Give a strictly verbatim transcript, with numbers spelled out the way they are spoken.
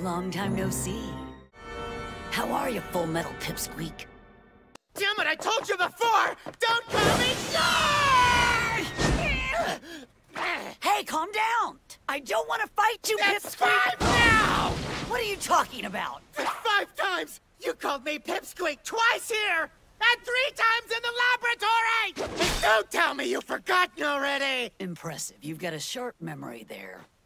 Long time no see. How are you, Full Metal Pipsqueak? Damn it, I told you before! Don't call me shy! Hey, calm down! I don't want to fight you, That's Pipsqueak! five now! What are you talking about? That's five times! You called me Pipsqueak twice here! And three times in the laboratory! And don't tell me you've forgotten already! Impressive. You've got a sharp memory there.